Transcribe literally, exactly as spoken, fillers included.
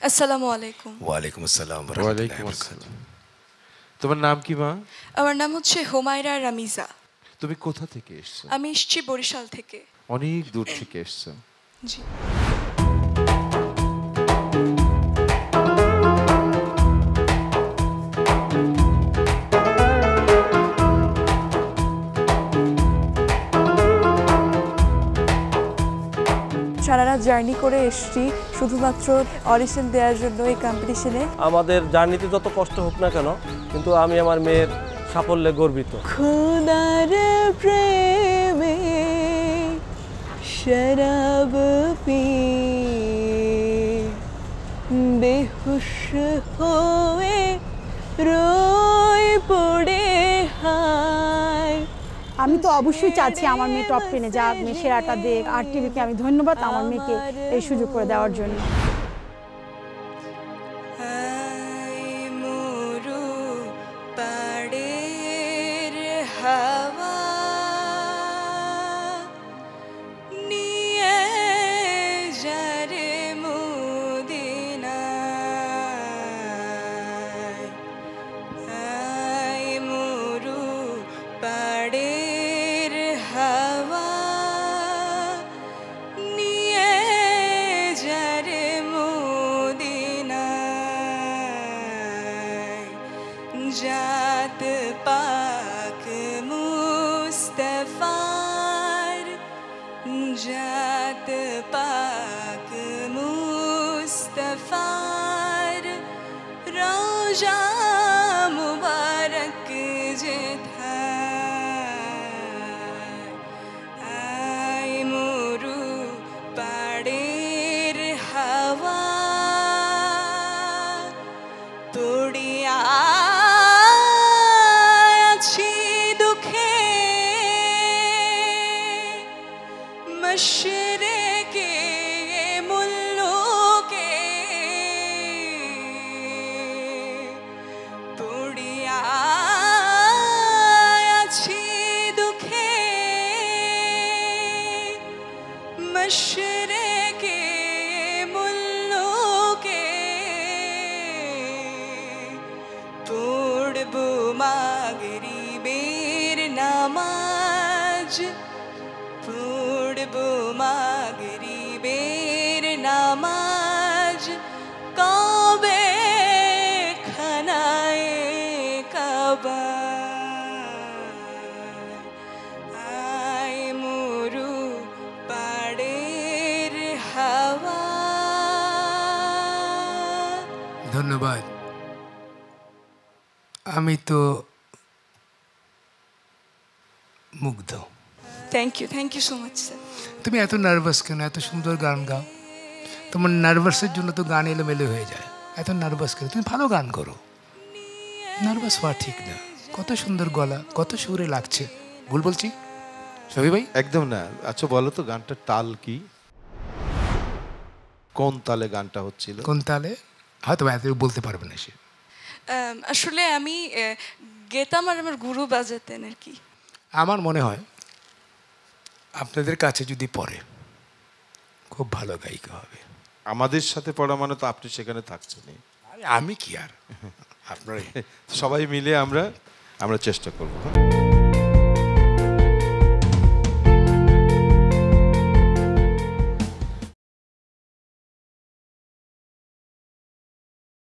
আসসালামু আলাইকুম। ওয়ালাইকুম আসসালাম। ওয়ালাইকুম আসসালাম। তোমার নাম কি মা? আমার নাম হচ্ছে হুমায়রা রামিজা। তুমি কোথা থেকে এসছো? আমি এসেছি বরিশাল থেকে। অনেক দূর থেকে এসছো। জি। সারা রাত জার্নি করে এসেছি শুধুমাত্র অডিশন দেওয়ার জন্য এই কম্পিটিশনে। আমাদের জার্নিতে যত কষ্ট হোক না কেন, কিন্তু আমি আমার মেয়ের সাফল্যে গর্বিত। খোদার প্রেমে শরাব পি বেহুশ হয়ে রই পড়ে হায়। আমি তো অবশ্যই চাচ্ছি আমার মেয়ে টপ টেনে যাক, মেয়ে সেরাটা দেখ। আর টিভিকে আমি ধন্যবাদ আমার মেয়েকে এই সুযোগ করে দেওয়ার জন্য। जात पाक मुस्तफार जात पाक मुस्तफार रोजा मुबारक जेठा आय मोरू पाड़ेर हवा तोड़िया मशरे के मुल्लो के तोड़िया अच्छी दुखे मशरे के मुल्लो के तोड़ बो मागरी बेर नमाज পড়বো মাগরিবের নামাজ কবে খানায় কাবা আয় মোরু পাড়ের হাওয়া। ধন্যবাদ। আমি তো মুগ্ধ। Thank you thank you so much sir. তুমি এত নার্ভাস কেন? এত সুন্দর গান গাও। তোমার নার্ভাসের জন্য তো গান এলোমেলো হয়ে যায়। এত নার্ভাস কেন? তুমি ভালো গান করো, নার্ভাস হওয়া ঠিক না। কত সুন্দর গলা, কত সুরে লাগছে। ভুল বলছি সবই ভাই? একদম না। আচ্ছা বলো তো গানটার তাল কি? কোন তালে গানটা হচ্ছিল? কোন তালে হয়তো এত বলতে পারবে না সে। আসলে আমি গেতাম আর আমার গুরু বাজাতেন আর কি। আমার মনে হয় আপনাদের কাছে যদি পড়ে খুব ভালো গায়িকা হবে। আমাদের সাথে পড়া মানে তো আপনি সেখানে থাকছেন। আমি কি আর আপনারা সবাই মিলে আমরা আমরা চেষ্টা করব।